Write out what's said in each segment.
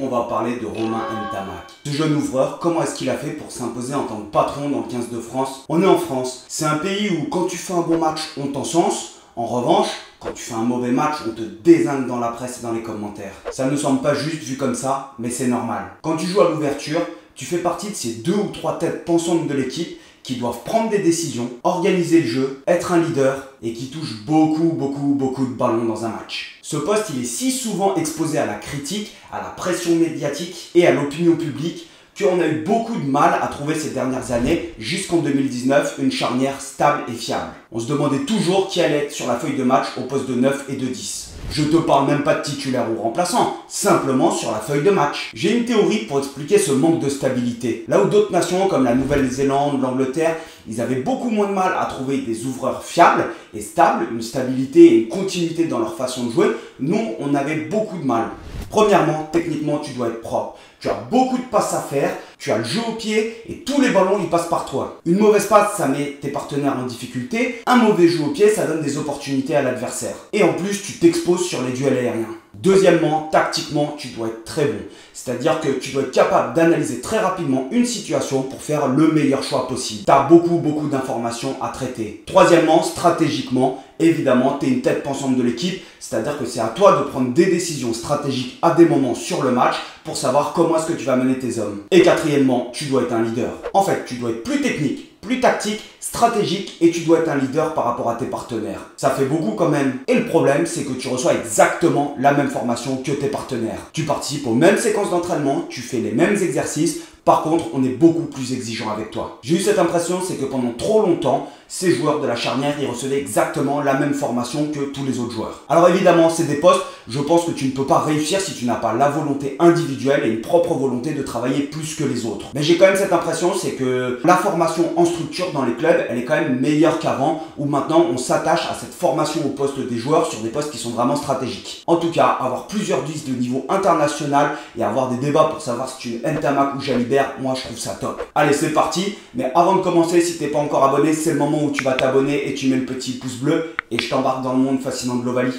on va parler de Romain Ntamak. Ce jeune ouvreur, comment est-ce qu'il a fait pour s'imposer en tant que patron dans le 15 de France? On est en France. C'est un pays où quand tu fais un bon match, on t'encense. En revanche, quand tu fais un mauvais match, on te désigne dans la presse et dans les commentaires. Ça ne semble pas juste vu comme ça, mais c'est normal. Quand tu joues à l'ouverture, tu fais partie de ces 2 ou 3 têtes pensantes de l'équipe qui doivent prendre des décisions, organiser le jeu, être un leader et qui touchent beaucoup de ballons dans un match. Ce poste, il est si souvent exposé à la critique, à la pression médiatique et à l'opinion publique qu'on a eu beaucoup de mal à trouver ces dernières années, jusqu'en 2019, une charnière stable et fiable. On se demandait toujours qui allait être sur la feuille de match au poste de 9 et de 10. Je te parle même pas de titulaire ou remplaçant, simplement sur la feuille de match. J'ai une théorie pour expliquer ce manque de stabilité. Là où d'autres nations comme la Nouvelle-Zélande, l'Angleterre, ils avaient beaucoup moins de mal à trouver des ouvreurs fiables et stables, une stabilité et une continuité dans leur façon de jouer, nous on avait beaucoup de mal. Premièrement, techniquement tu dois être propre. Tu as beaucoup de passes à faire, tu as le jeu au pied et tous les ballons ils passent par toi. Une mauvaise passe ça met tes partenaires en difficulté, un mauvais jeu au pied ça donne des opportunités à l'adversaire. Et en plus tu t'exposes sur les duels aériens. Deuxièmement, tactiquement, tu dois être très bon. C'est-à-dire que tu dois être capable d'analyser très rapidement une situation pour faire le meilleur choix possible. Tu as beaucoup d'informations à traiter. Troisièmement, stratégiquement, évidemment, tu es une tête pensante de l'équipe. C'est-à-dire que c'est à toi de prendre des décisions stratégiques à des moments sur le match pour savoir comment est-ce que tu vas mener tes hommes. Et quatrièmement, tu dois être un leader. En fait, tu dois être plus technique, plus tactique, stratégique et tu dois être un leader par rapport à tes partenaires. Ça fait beaucoup quand même. Et le problème, c'est que tu reçois exactement la même formation que tes partenaires. Tu participes aux mêmes séquences d'entraînement, tu fais les mêmes exercices. Par contre, on est beaucoup plus exigeant avec toi. J'ai eu cette impression, c'est que pendant trop longtemps, ces joueurs de la charnière, ils recevaient exactement la même formation que tous les autres joueurs. Alors évidemment, c'est des postes, je pense que tu ne peux pas réussir si tu n'as pas la volonté individuelle et une propre volonté de travailler plus que les autres. Mais j'ai quand même cette impression, c'est que la formation en structure dans les clubs, elle est quand même meilleure qu'avant, où maintenant on s'attache à cette formation au poste des joueurs sur des postes qui sont vraiment stratégiques. En tout cas, avoir plusieurs listes de niveau international et avoir des débats pour savoir si tu es Ntamak ou Jalibert, moi je trouve ça top. Allez, c'est parti. Mais avant de commencer, si t'es pas encore abonné, c'est le moment où tu vas t'abonner et tu mets le petit pouce bleu et je t'embarque dans le monde fascinant de l'Ovalie.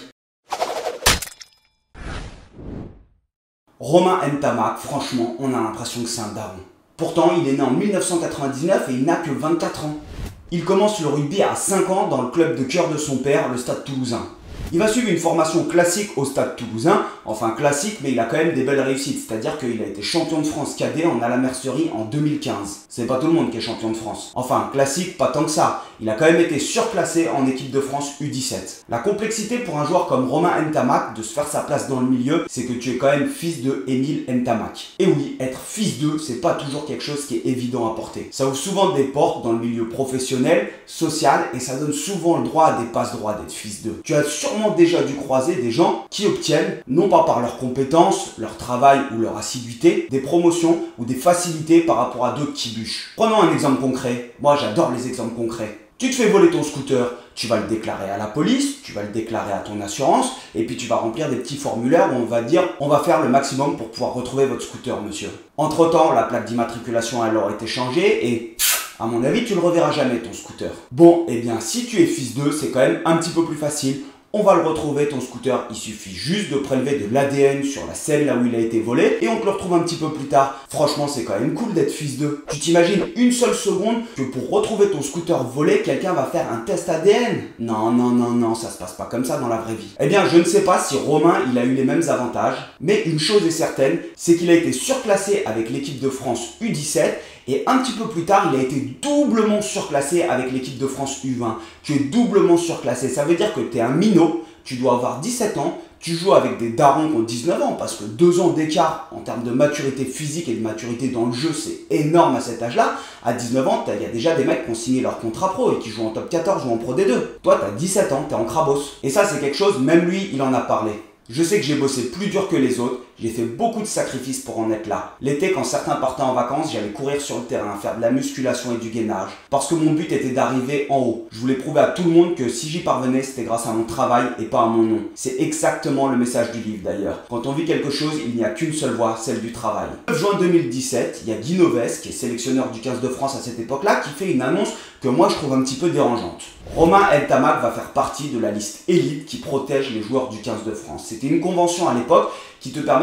Romain Ntamak, franchement, on a l'impression que c'est un daron. Pourtant, il est né en 1999 et il n'a que 24 ans. Il commence le rugby à 5 ans dans le club de cœur de son père, le Stade Toulousain. Il va suivre une formation classique au Stade Toulousain, enfin classique, mais il a quand même des belles réussites, c'est-à-dire qu'il a été champion de France cadet en à la mercerie en 2015. C'est pas tout le monde qui est champion de France. Enfin, classique, pas tant que ça. Il a quand même été surclassé en équipe de France U17. La complexité pour un joueur comme Romain Ntamak de se faire sa place dans le milieu, c'est que tu es quand même fils de Émile Ntamak. Et oui, être fils d'eux, c'est pas toujours quelque chose qui est évident à porter. Ça ouvre souvent des portes dans le milieu professionnel, social, et ça donne souvent le droit à des passes droits d'être fils d'eux. Tu as sûrement déjà dû croiser des gens qui obtiennent, non pas par leurs compétences, leur travail ou leur assiduité, des promotions ou des facilités par rapport à d'autres qui bûchent. Prenons un exemple concret. Moi, j'adore les exemples concrets. Tu te fais voler ton scooter, tu vas le déclarer à la police, tu vas le déclarer à ton assurance, et puis tu vas remplir des petits formulaires où on va dire « on va faire le maximum pour pouvoir retrouver votre scooter, monsieur ». Entre-temps, la plaque d'immatriculation a alors été changée et... à mon avis, tu le reverras jamais ton scooter. Bon, eh bien, si tu es fils d'eux, c'est quand même un petit peu plus facile. On va le retrouver, ton scooter, il suffit juste de prélever de l'ADN sur la selle là où il a été volé et on te le retrouve un petit peu plus tard. Franchement, c'est quand même cool d'être fils d'eux. Tu t'imagines une seule seconde que pour retrouver ton scooter volé, quelqu'un va faire un test ADN? Non, ça se passe pas comme ça dans la vraie vie. Eh bien, je ne sais pas si Romain, il a eu les mêmes avantages, mais une chose est certaine, c'est qu'il a été surclassé avec l'équipe de France U17 et un petit peu plus tard, il a été doublement surclassé avec l'équipe de France U20. Tu es doublement surclassé. Ça veut dire que tu es un minot, tu dois avoir 17 ans, tu joues avec des darons qui ont 19 ans, parce que 2 ans d'écart en termes de maturité physique et de maturité dans le jeu, c'est énorme à cet âge-là. À 19 ans, il y a déjà des mecs qui ont signé leur contrat pro et qui jouent en top 14 ou en pro D2. Toi, tu as 17 ans, tu es en crabos. Et ça, c'est quelque chose, même lui, il en a parlé. Je sais que j'ai bossé plus dur que les autres, j'ai fait beaucoup de sacrifices pour en être là. L'été, quand certains partaient en vacances, j'allais courir sur le terrain, faire de la musculation et du gainage. Parce que mon but était d'arriver en haut. Je voulais prouver à tout le monde que si j'y parvenais, c'était grâce à mon travail et pas à mon nom. C'est exactement le message du livre d'ailleurs. Quand on vit quelque chose, il n'y a qu'une seule voie, celle du travail. Le 9 juin 2017, il y a Guy Novès, qui est sélectionneur du 15 de France à cette époque-là, qui fait une annonce que moi je trouve un petit peu dérangeante. Romain Ntamak va faire partie de la liste élite qui protège les joueurs du 15 de France. C'était une convention à l'époque qui te permet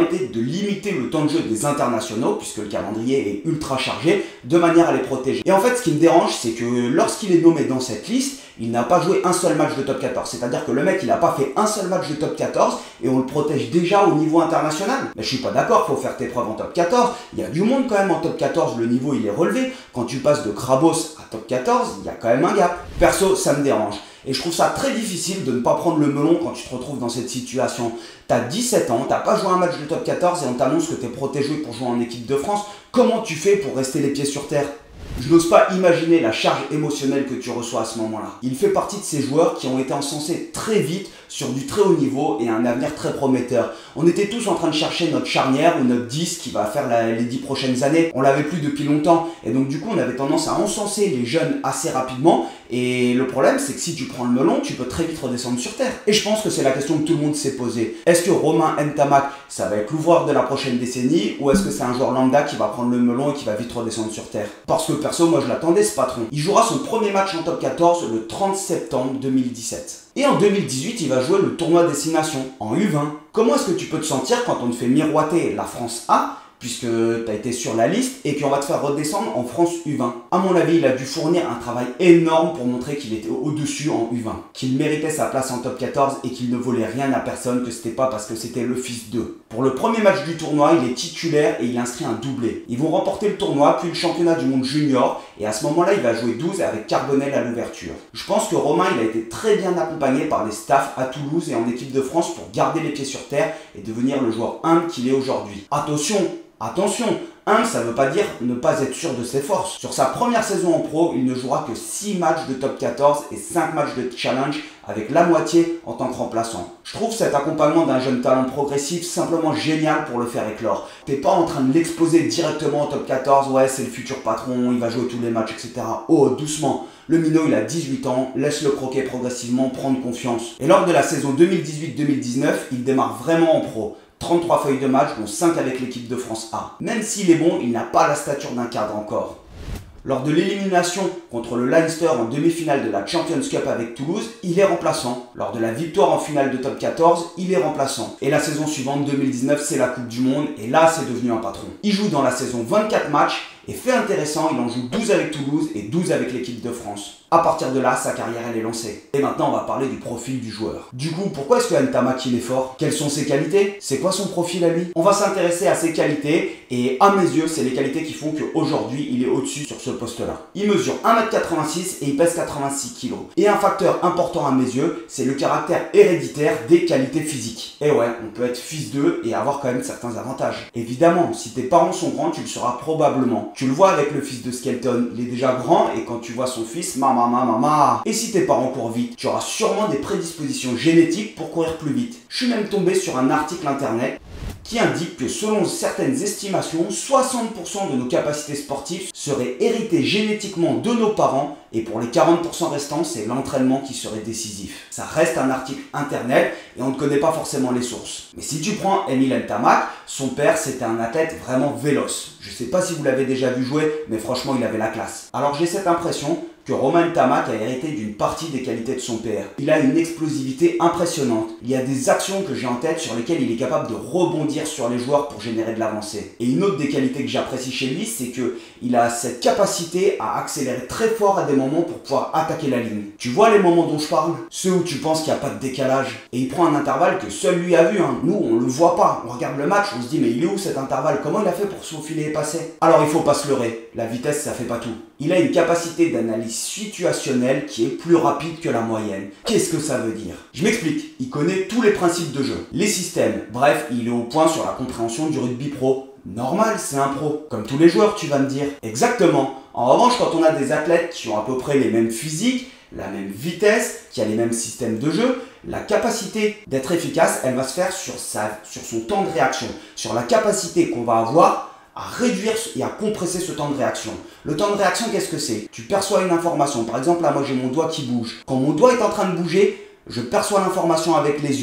permettait de limiter le temps de jeu des internationaux, puisque le calendrier est ultra chargé, de manière à les protéger. Et en fait, ce qui me dérange, c'est que lorsqu'il est nommé dans cette liste, il n'a pas joué un seul match de top 14. C'est-à-dire que le mec, il n'a pas fait un seul match de top 14 et on le protège déjà au niveau international. Mais je suis pas d'accord, faut faire tes preuves en top 14. Il y a du monde quand même en top 14, le niveau il est relevé. Quand tu passes de Krabos à top 14, il y a quand même un gap. Perso, ça me dérange. Et je trouve ça très difficile de ne pas prendre le melon quand tu te retrouves dans cette situation. T'as 17 ans, t'as pas joué un match de top 14 et on t'annonce que t'es protégé pour jouer en équipe de France. Comment tu fais pour rester les pieds sur terre ? Je n'ose pas imaginer la charge émotionnelle que tu reçois à ce moment-là. Il fait partie de ces joueurs qui ont été encensés très vite sur du très haut niveau et un avenir très prometteur. On était tous en train de chercher notre charnière ou notre 10 qui va faire les 10 prochaines années. On l'avait plus depuis longtemps et donc du coup on avait tendance à encenser les jeunes assez rapidement. Et le problème c'est que si tu prends le melon, tu peux très vite redescendre sur terre. Et je pense que c'est la question que tout le monde s'est posée. Est-ce que Romain Ntamak, ça va être l'ouvreur de la prochaine décennie ou est-ce que c'est un joueur lambda qui va prendre le melon et qui va vite redescendre sur terre? Parce que perso, moi je l'attendais ce patron. Il jouera son premier match en top 14 le 30 septembre 2017. Et en 2018, il va jouer le tournoi Destination en U20. Comment est-ce que tu peux te sentir quand on te fait miroiter la France A, puisque tu as été sur la liste, et qu'on va te faire redescendre en France U20? À mon avis, il a dû fournir un travail énorme pour montrer qu'il était au-dessus en U20, qu'il méritait sa place en top 14 et qu'il ne volait rien à personne, que c'était pas parce que c'était le fils d'eux. Pour le premier match du tournoi, il est titulaire et il inscrit un doublé. Ils vont remporter le tournoi, puis le championnat du monde junior, et à ce moment-là, il va jouer 12 avec Carbonel à l'ouverture. Je pense que Romain, il a été très bien accompagné par les staffs à Toulouse et en équipe de France pour garder les pieds sur terre et devenir le joueur humble qu'il est aujourd'hui. Attention, humble, ça ne veut pas dire ne pas être sûr de ses forces. Sur sa première saison en pro, il ne jouera que 6 matchs de top 14 et 5 matchs de challenge avec la moitié en tant que remplaçant. Je trouve cet accompagnement d'un jeune talent progressif simplement génial pour le faire éclore. T'es pas en train de l'exposer directement en top 14, ouais c'est le futur patron, il va jouer tous les matchs, etc. Oh, doucement. Le minot, il a 18 ans, laisse-le croquer progressivement, prendre confiance. Et lors de la saison 2018-2019, il démarre vraiment en pro. 33 feuilles de match, dont 5 avec l'équipe de France A. Même s'il est bon, il n'a pas la stature d'un cadre encore. Lors de l'élimination contre le Leinster en demi-finale de la Champions Cup avec Toulouse, il est remplaçant. Lors de la victoire en finale de top 14, il est remplaçant. Et la saison suivante, 2019, c'est la Coupe du Monde, et là, c'est devenu un patron. Il joue dans la saison 24 matchs, et fait intéressant, il en joue 12 avec Toulouse et 12 avec l'équipe de France. À partir de là, sa carrière elle est lancée. Et maintenant, on va parler du profil du joueur. Du coup, pourquoi est-ce que Ntamak il est fort? Quelles sont ses qualités? C'est quoi son profil à lui? On va s'intéresser à ses qualités et à mes yeux, c'est les qualités qui font qu'aujourd'hui, il est au-dessus sur ce poste-là. Il mesure 1m86 et il pèse 86 kg. Et un facteur important à mes yeux, c'est le caractère héréditaire des qualités physiques. Et ouais, on peut être fils d'eux et avoir quand même certains avantages. Évidemment, si tes parents sont grands, tu le seras probablement. Tu le vois avec le fils de Skelton, il est déjà grand et quand tu vois son fils, mama. Et si tes parents courent vite, tu auras sûrement des prédispositions génétiques pour courir plus vite. Je suis même tombé sur un article internet qui indique que selon certaines estimations, 60% de nos capacités sportives seraient héritées génétiquement de nos parents et pour les 40% restants, c'est l'entraînement qui serait décisif. Ça reste un article internet et on ne connaît pas forcément les sources. Mais si tu prends Emile Ntamak, son père c'était un athlète vraiment véloce. Je sais pas si vous l'avez déjà vu jouer, mais franchement il avait la classe. Alors j'ai cette impression que Romain Ntamak a hérité d'une partie des qualités de son père. Il a une explosivité impressionnante. Il y a des actions que j'ai en tête sur lesquelles il est capable de rebondir sur les joueurs pour générer de l'avancée. Et une autre des qualités que j'apprécie chez lui, c'est qu'il a cette capacité à accélérer très fort à des moments pour pouvoir attaquer la ligne. Tu vois les moments dont je parle? Ceux où tu penses qu'il n'y a pas de décalage. Et il prend un intervalle que seul lui a vu. Nous, on le voit pas. On regarde le match, on se dit mais il est où cet intervalle? Comment il a fait pour se faufiler et passer? Alors il faut pas se leurrer. La vitesse, ça fait pas tout. Il a une capacité d'analyse situationnelle qui est plus rapide que la moyenne. Qu'est-ce que ça veut dire? Je m'explique. Il connaît tous les principes de jeu, les systèmes. Bref, il est au point sur la compréhension du rugby pro. Normal, c'est un pro. Comme tous les joueurs, tu vas me dire. Exactement. En revanche, quand on a des athlètes qui ont à peu près les mêmes physiques, la même vitesse, qui a les mêmes systèmes de jeu, la capacité d'être efficace, elle va se faire sur son temps de réaction, sur la capacité qu'on va avoir à réduire et à compresser ce temps de réaction. Le temps de réaction, qu'est-ce que c'est? Tu perçois une information. Par exemple, là, moi, j'ai mon doigt qui bouge. Quand mon doigt est en train de bouger, je perçois l'information avec les yeux.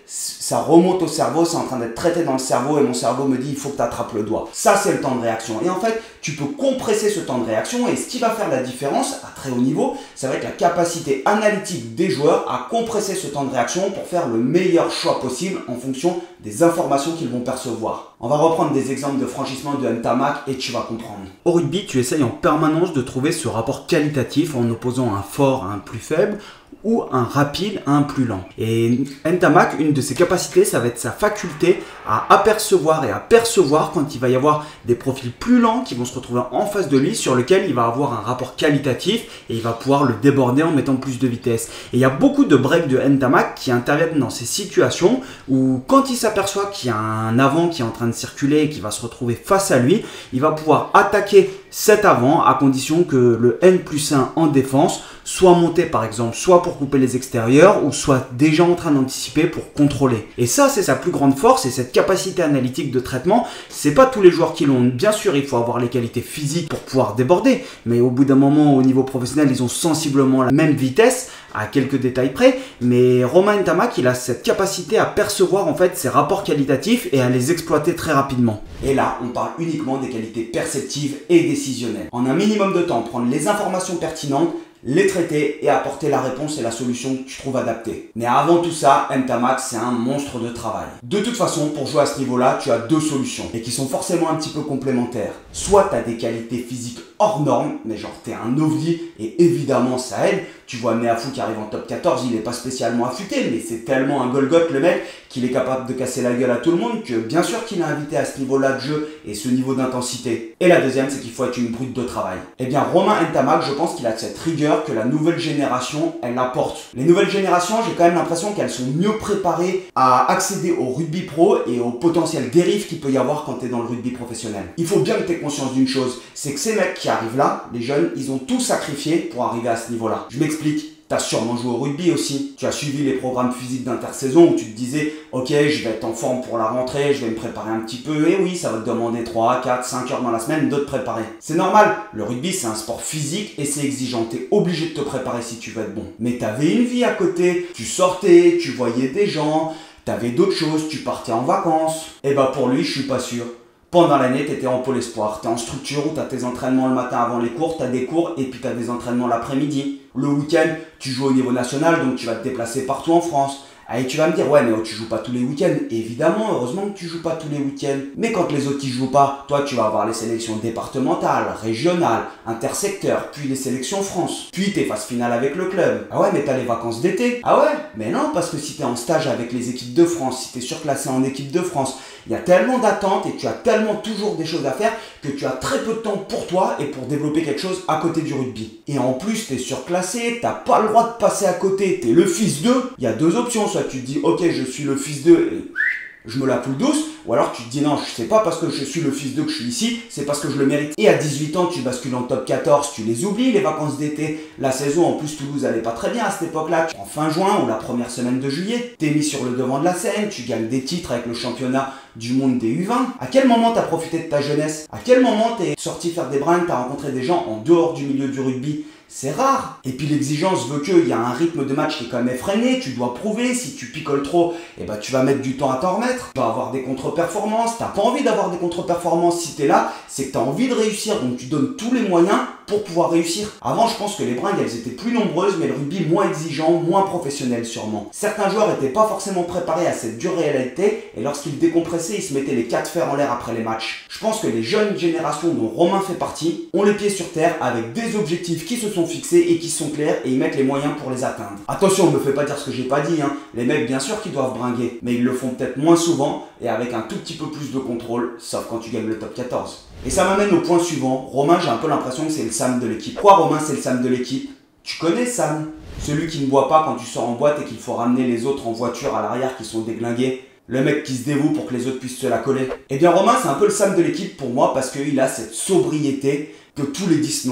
ça remonte au cerveau, c'est en train d'être traité dans le cerveau et mon cerveau me dit il faut que tu attrapes le doigt. Ça, c'est le temps de réaction. Et en fait, tu peux compresser ce temps de réaction et ce qui va faire la différence à très haut niveau, ça va être la capacité analytique des joueurs à compresser ce temps de réaction pour faire le meilleur choix possible en fonction des informations qu'ils vont percevoir. On va reprendre des exemples de franchissement de Ntamak et tu vas comprendre. Au rugby, tu essayes en permanence de trouver ce rapport qualitatif en opposant un fort à un plus faible ou un rapide à un plus lent. Et Ntamak, une de ses capacités, ça va être sa faculté à apercevoir et à percevoir quand il va y avoir des profils plus lents qui vont se retrouver en face de lui, sur lequel il va avoir un rapport qualitatif et il va pouvoir le déborder en mettant plus de vitesse. Et il y a beaucoup de breaks de Ntamak qui interviennent dans ces situations où quand il s'aperçoit qu'il y a un avant qui est en train de circuler et qui va se retrouver face à lui, il va pouvoir attaquer cet avant à condition que le N+1 en défense soit monté par exemple, soit pour couper les extérieurs ou soit déjà en train d'anticiper pour contrôler. Et ça, c'est sa plus grande force et cette capacité analytique de traitement, c'est pas tous les joueurs qui l'ont. Bien sûr, il faut avoir les qualités physiques pour pouvoir déborder, mais au bout d'un moment, au niveau professionnel, ils ont sensiblement la même vitesse, à quelques détails près, mais Romain Ntamak, il a cette capacité à percevoir en fait ces rapports qualitatifs et à les exploiter très rapidement. Et là, on parle uniquement des qualités perceptives et décisionnelles. En un minimum de temps, prendre les informations pertinentes, les traiter et apporter la réponse et la solution que tu trouves adaptée. Mais avant tout ça, Ntamak, c'est un monstre de travail. De toute façon, pour jouer à ce niveau-là, tu as deux solutions et qui sont forcément un petit peu complémentaires. Soit tu as des qualités physiques hors normes, mais genre t'es un ovni et évidemment ça aide. Tu vois Meafou qui arrive en top 14, il n'est pas spécialement affûté, mais c'est tellement un Golgoth le mec qu'il est capable de casser la gueule à tout le monde que bien sûr qu'il est invité à ce niveau-là de jeu et ce niveau d'intensité. Et la deuxième, c'est qu'il faut être une brute de travail. Eh bien Romain Ntamak, je pense qu'il a cette rigueur que la nouvelle génération, elle apporte. Les nouvelles générations, j'ai quand même l'impression qu'elles sont mieux préparées à accéder au rugby pro et au potentiel dérive qu'il peut y avoir quand tu es dans le rugby professionnel. Il faut bien que tu aies conscience d'une chose, c'est que ces mecs qui arrivent là, les jeunes, ils ont tout sacrifié pour arriver à ce niveau-là. Je m'explique. Tu as sûrement joué au rugby aussi. Tu as suivi les programmes physiques d'intersaison où tu te disais ok, je vais être en forme pour la rentrée, je vais me préparer un petit peu. Et oui, ça va te demander 3, 4, 5 heures dans la semaine de te préparer. C'est normal. Le rugby, c'est un sport physique et c'est exigeant. Tu es obligé de te préparer si tu veux être bon. Mais tu avais une vie à côté. Tu sortais, tu voyais des gens, tu avais d'autres choses, tu partais en vacances. Et bah pour lui, je suis pas sûr. Pendant l'année, tu étais en pôle espoir, tu es en structure où tu as tes entraînements le matin avant les cours, tu as des cours et puis tu as des entraînements l'après-midi. Le week-end, tu joues au niveau national, donc tu vas te déplacer partout en France. Et tu vas me dire, ouais, mais tu joues pas tous les week-ends. Évidemment, heureusement que tu joues pas tous les week-ends. Mais quand les autres y jouent pas, toi, tu vas avoir les sélections départementales, régionales, intersecteurs, puis les sélections France. Puis tes phases finales avec le club. Ah ouais, mais t'as les vacances d'été. Ah ouais, mais non, parce que si t'es en stage avec les équipes de France, si t'es surclassé en équipe de France, il y a tellement d'attentes et tu as tellement toujours des choses à faire que tu as très peu de temps pour toi et pour développer quelque chose à côté du rugby. Et en plus, t'es surclassé, t'as pas le droit de passer à côté, t'es le fils d'eux. Il y a deux options, soit tu te dis ok, je suis le fils d'eux et je me la coule douce, ou alors tu te dis non, c'est pas parce que je suis le fils d'eux que je suis ici, c'est parce que je le mérite. Et à 18 ans, tu bascules en top 14, tu les oublies, les vacances d'été. La saison, en plus, Toulouse allait pas très bien à cette époque-là. En fin juin ou la première semaine de juillet, t'es mis sur le devant de la scène, tu gagnes des titres avec le championnat du monde des U20. À quel moment t'as profité de ta jeunesse? À quel moment t'es sorti faire des brinques, t'as rencontré des gens en dehors du milieu du rugby? C'est rare. Et puis l'exigence veut qu'il y a un rythme de match qui est quand même effréné, tu dois prouver, si tu picoles trop, et bah tu vas mettre du temps à t'en remettre. Tu vas avoir des contre-performances, t'as pas envie d'avoir des contre-performances si t'es là, c'est que t'as envie de réussir, donc tu donnes tous les moyens pour pouvoir réussir. Avant, je pense que les bringues, elles étaient plus nombreuses, mais le rugby moins exigeant, moins professionnel sûrement. Certains joueurs n'étaient pas forcément préparés à cette dure réalité, et lorsqu'ils décompressaient, ils se mettaient les quatre fers en l'air après les matchs. Je pense que les jeunes générations dont Romain fait partie ont les pieds sur terre avec des objectifs qui se sont fixés et qui sont clairs et ils mettent les moyens pour les atteindre. Attention, ne me fais pas dire ce que j'ai pas dit, hein. Les mecs, bien sûr qu'ils doivent bringuer, mais ils le font peut-être moins souvent et avec un tout petit peu plus de contrôle, sauf quand tu gagnes le top 14. Et ça m'amène au point suivant. Romain, j'ai un peu l'impression que c'est le Sam de l'équipe. Quoi, Romain, c'est le Sam de l'équipe? Tu connais Sam? Celui qui ne boit pas quand tu sors en boîte et qu'il faut ramener les autres en voiture à l'arrière qui sont déglingués. Le mec qui se dévoue pour que les autres puissent se la coller. Eh bien Romain, c'est un peu le Sam de l'équipe pour moi parce qu'il a cette sobriété que tous les 10 n'ont pas.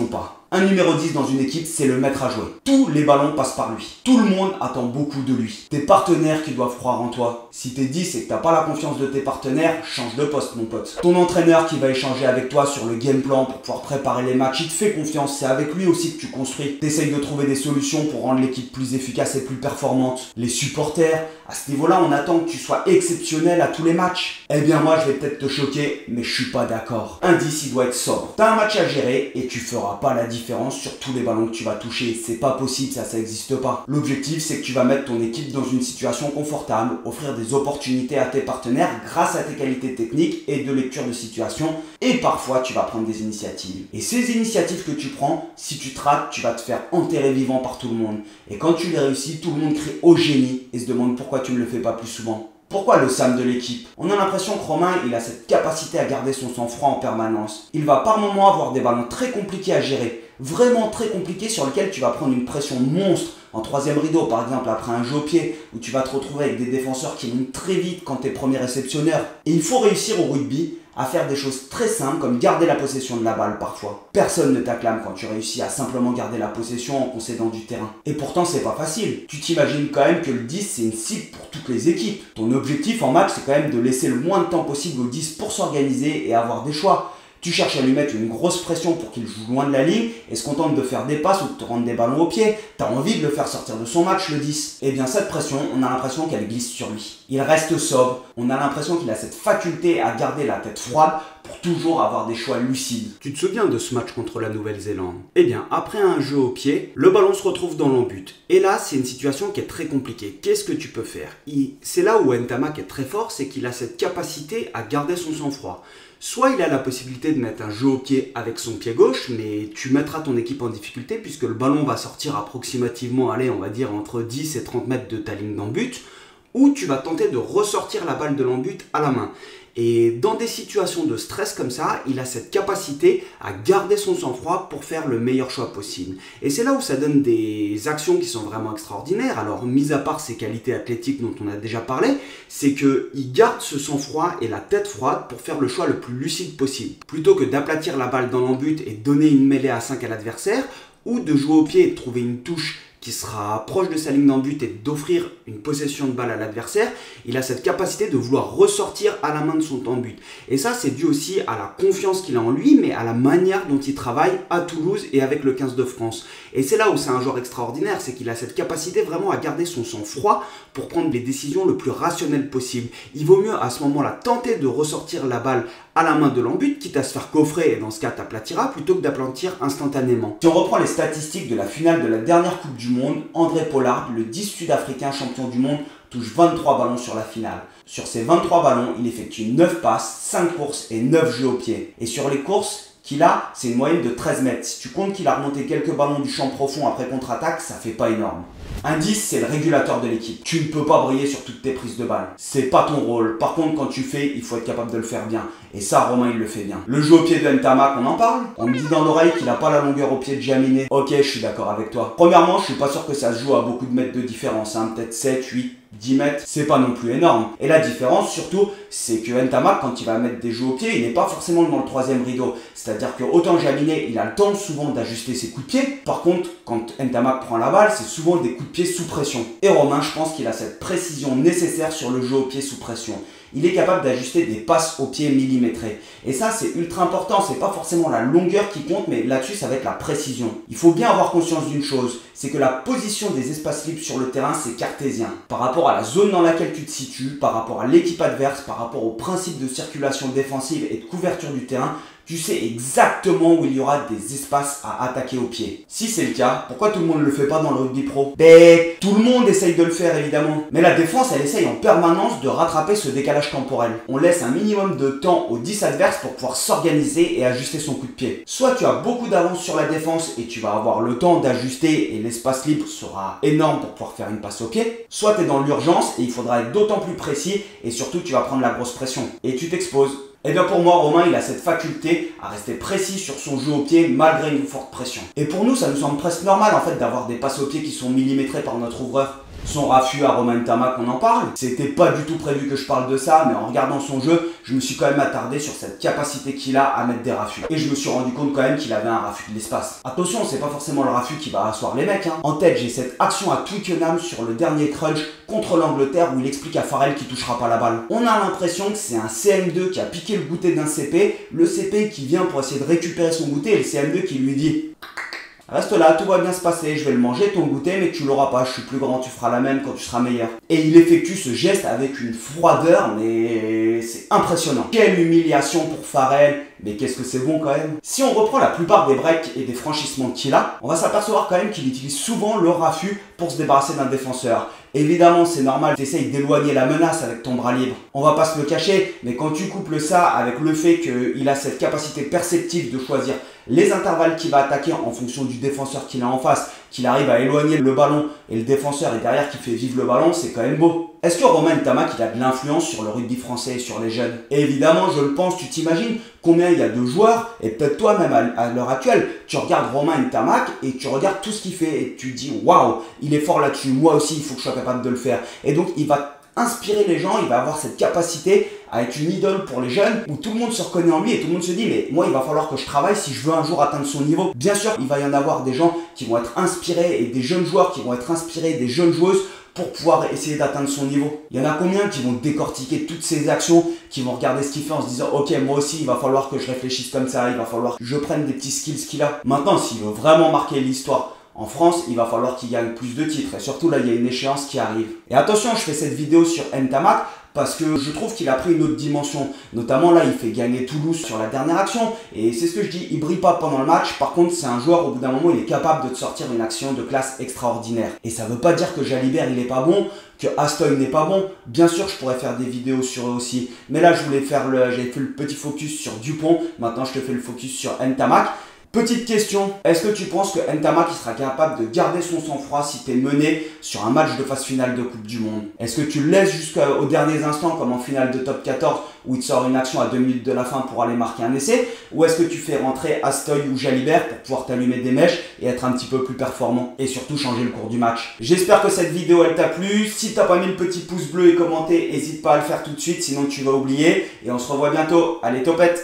Un numéro 10 dans une équipe, c'est le maître à jouer. Tous les ballons passent par lui. Tout le monde attend beaucoup de lui. Tes partenaires qui doivent croire en toi. Si t'es 10 et que t'as pas la confiance de tes partenaires, change de poste mon pote. Ton entraîneur qui va échanger avec toi sur le game plan pour pouvoir préparer les matchs, il te fait confiance, c'est avec lui aussi que tu construis. T'essayes de trouver des solutions pour rendre l'équipe plus efficace et plus performante. Les supporters, à ce niveau-là, on attend que tu sois exceptionnel à tous les matchs. Eh bien moi, je vais peut-être te choquer, mais je suis pas d'accord. Un 10, il doit être sobre. T'as un match à gérer et tu feras pas la différence sur tous les ballons que tu vas toucher. C'est pas possible, ça existe pas. L'objectif, c'est que tu vas mettre ton équipe dans une situation confortable, offrir des opportunités à tes partenaires grâce à tes qualités techniques et de lecture de situation. Et parfois, tu vas prendre des initiatives. Et ces initiatives que tu prends, si tu te rates, tu vas te faire enterrer vivant par tout le monde. Et quand tu les réussis, tout le monde crie au génie et se demande pourquoi tu ne le fais pas plus souvent. Pourquoi le Sam de l'équipe? On a l'impression que Romain, il a cette capacité à garder son sang-froid en permanence. Il va par moments avoir des ballons très compliqués à gérer, vraiment très compliqués sur lesquels tu vas prendre une pression monstre. En troisième rideau, par exemple, après un jeu au pied, où tu vas te retrouver avec des défenseurs qui montent très vite quand tu es premier réceptionneur. Et il faut réussir au rugby à faire des choses très simples comme garder la possession de la balle parfois. Personne ne t'acclame quand tu réussis à simplement garder la possession en concédant du terrain. Et pourtant c'est pas facile. Tu t'imagines quand même que le 10 c'est une cible pour toutes les équipes. Ton objectif en match c'est quand même de laisser le moins de temps possible au 10 pour s'organiser et avoir des choix. Tu cherches à lui mettre une grosse pression pour qu'il joue loin de la ligne et se contente de faire des passes ou de te rendre des ballons au pied. T'as envie de le faire sortir de son match, le 10. Et bien cette pression, on a l'impression qu'elle glisse sur lui. Il reste sobre, on a l'impression qu'il a cette faculté à garder la tête froide pour toujours avoir des choix lucides. Tu te souviens de ce match contre la Nouvelle-Zélande? Eh bien, après un jeu au pied, le ballon se retrouve dans l'embut. Et là, c'est une situation qui est très compliquée. Qu'est-ce que tu peux faire? C'est là où Ntamak est très fort, c'est qu'il a cette capacité à garder son sang-froid. Soit il a la possibilité de mettre un jeu au pied avec son pied gauche, mais tu mettras ton équipe en difficulté puisque le ballon va sortir approximativement, allez, on va dire entre 10 et 30 mètres de ta ligne d'embut, ou tu vas tenter de ressortir la balle de l'embut à la main. Et dans des situations de stress comme ça, il a cette capacité à garder son sang-froid pour faire le meilleur choix possible. Et c'est là où ça donne des actions qui sont vraiment extraordinaires. Alors, mis à part ses qualités athlétiques dont on a déjà parlé, c'est qu'il garde ce sang-froid et la tête froide pour faire le choix le plus lucide possible. Plutôt que d'aplatir la balle dans l'embut et donner une mêlée à 5 à l'adversaire, ou de jouer au pied et de trouver une touche qui sera proche de sa ligne d'embut et d'offrir une possession de balle à l'adversaire, il a cette capacité de vouloir ressortir à la main de son embut. Et ça, c'est dû aussi à la confiance qu'il a en lui, mais à la manière dont il travaille à Toulouse et avec le 15 de France. Et c'est là où c'est un joueur extraordinaire, c'est qu'il a cette capacité vraiment à garder son sang-froid pour prendre les décisions le plus rationnelles possible. Il vaut mieux à ce moment-là tenter de ressortir la balle à la main de l'embut, quitte à se faire coffrer, et dans ce cas t'aplatiras, plutôt que d'aplatir instantanément. Si on reprend les statistiques de la finale de la dernière Coupe du Monde, André Pollard, le 10 sud-africain champion du monde, touche 23 ballons sur la finale. Sur ces 23 ballons, il effectue 9 passes, 5 courses et 9 jeux au pied. Et sur les courses qu'il a, c'est une moyenne de 13 mètres. Si tu comptes qu'il a remonté quelques ballons du champ profond après contre-attaque, ça fait pas énorme. Un 10, c'est le régulateur de l'équipe. Tu ne peux pas briller sur toutes tes prises de balles. C'est pas ton rôle. Par contre, quand tu fais, il faut être capable de le faire bien. Et ça, Romain, il le fait bien. Le jeu au pied de Ntamak, on en parle? On me dit dans l'oreille qu'il a pas la longueur au pied de Jaminet. Ok, je suis d'accord avec toi. Premièrement, je suis pas sûr que ça se joue à beaucoup de mètres de différence. Hein. Peut-être 7, 8, 10 mètres, c'est pas non plus énorme. Et la différence, surtout, c'est que Ntamak, quand il va mettre des jeux au pied, il n'est pas forcément dans le troisième rideau. C'est-à-dire que autant Jaminet, il a le temps souvent d'ajuster ses coups de pied. Par contre, quand Ntamak prend la balle, c'est souvent des coups de pied sous pression. Et Romain, je pense qu'il a cette précision nécessaire sur le jeu au pied sous pression. Il est capable d'ajuster des passes au pied millimétrées. Et ça, c'est ultra important. C'est pas forcément la longueur qui compte, mais là-dessus, ça va être la précision. Il faut bien avoir conscience d'une chose, c'est que la position des espaces libres sur le terrain, c'est cartésien. Par rapport à la zone dans laquelle tu te situes, par rapport à l'équipe adverse, par rapport au principe de circulation défensive et de couverture du terrain, tu sais exactement où il y aura des espaces à attaquer au pied. Si c'est le cas, pourquoi tout le monde ne le fait pas dans le rugby pro? Ben, tout le monde essaye de le faire évidemment. Mais la défense, elle essaye en permanence de rattraper ce décalage temporel. On laisse un minimum de temps aux 10 adverses pour pouvoir s'organiser et ajuster son coup de pied. Soit tu as beaucoup d'avance sur la défense et tu vas avoir le temps d'ajuster et l'espace libre sera énorme pour pouvoir faire une passe au pied. Soit tu es dans l'urgence et il faudra être d'autant plus précis et surtout tu vas prendre la grosse pression. Et tu t'exposes. Et bien pour moi, Romain, il a cette faculté à rester précis sur son jeu au pied malgré une forte pression. Et pour nous, ça nous semble presque normal en fait d'avoir des passes au pied qui sont millimétrées par notre ouvreur. Son raffut à Romain Ntamack, on en parle. C'était pas du tout prévu que je parle de ça, mais en regardant son jeu, je me suis quand même attardé sur cette capacité qu'il a à mettre des raffus. Et je me suis rendu compte quand même qu'il avait un raffut de l'espace. Attention, c'est pas forcément le raffut qui va asseoir les mecs. En tête, j'ai cette action à Twickenham sur le dernier crunch contre l'Angleterre où il explique à Farrell qu'il touchera pas la balle. On a l'impression que c'est un CM2 qui a piqué le goûter d'un CP, le CP qui vient pour essayer de récupérer son goûter et le CM2 qui lui dit: reste là, tout va bien se passer, je vais le manger ton goûter, mais tu l'auras pas, je suis plus grand, tu feras la même quand tu seras meilleur. Et il effectue ce geste avec une froideur, mais c'est impressionnant. Quelle humiliation pour Farrell, mais qu'est-ce que c'est bon quand même. Si on reprend la plupart des breaks et des franchissements qu'il a, on va s'apercevoir quand même qu'il utilise souvent le raffut pour se débarrasser d'un défenseur. Évidemment, c'est normal, tu essayes d'éloigner la menace avec ton bras libre. On va pas se le cacher, mais quand tu couples ça avec le fait qu'il a cette capacité perceptive de choisir les intervalles qu'il va attaquer en fonction du défenseur qu'il a en face, qu'il arrive à éloigner le ballon et le défenseur est derrière qui fait vivre le ballon, c'est quand même beau. Est-ce que Romain Ntamack il a de l'influence sur le rugby français et sur les jeunes? Et évidemment, je le pense, tu t'imagines combien il y a de joueurs, et peut-être toi même à l'heure actuelle, tu regardes Romain Ntamack et tu regardes tout ce qu'il fait et tu te dis waouh, il est fort là-dessus, moi aussi il faut que je sois capable de le faire. Et donc il va inspirer les gens, il va avoir cette capacité à être une idole pour les jeunes où tout le monde se reconnaît en lui et tout le monde se dit mais moi il va falloir que je travaille si je veux un jour atteindre son niveau. Bien sûr, il va y en avoir des gens qui vont être inspirés et des jeunes joueurs qui vont être inspirés, des jeunes joueuses pour pouvoir essayer d'atteindre son niveau. Il y en a combien qui vont décortiquer toutes ces actions, qui vont regarder ce qu'il fait en se disant ok, moi aussi il va falloir que je réfléchisse comme ça, il va falloir que je prenne des petits skills qu'il a. Maintenant, s'il veut vraiment marquer l'histoire en France, il va falloir qu'il gagne plus de titres. Et surtout, là, il y a une échéance qui arrive. Et attention, je fais cette vidéo sur Ntamack parce que je trouve qu'il a pris une autre dimension. Notamment, là, il fait gagner Toulouse sur la dernière action. Et c'est ce que je dis, il brille pas pendant le match. Par contre, c'est un joueur, au bout d'un moment, il est capable de te sortir une action de classe extraordinaire. Et ça veut pas dire que Jalibert, il est pas bon, que Astoy n'est pas bon. Bien sûr, je pourrais faire des vidéos sur eux aussi. Mais là, j'avais fait le petit focus sur Dupont. Maintenant, je te fais le focus sur Ntamack. Petite question, est-ce que tu penses que Ntamack sera capable de garder son sang-froid si tu es mené sur un match de phase finale de Coupe du Monde? Est-ce que tu le laisses jusqu'aux derniers instants comme en finale de top 14 où il te sort une action à 2 minutes de la fin pour aller marquer un essai? Ou est-ce que tu fais rentrer Astoy ou Jalibert pour pouvoir t'allumer des mèches et être un petit peu plus performant et surtout changer le cours du match? J'espère que cette vidéo elle t'a plu. Si t'as pas mis le petit pouce bleu et commenté, n'hésite pas à le faire tout de suite sinon tu vas oublier et on se revoit bientôt. Allez, topette!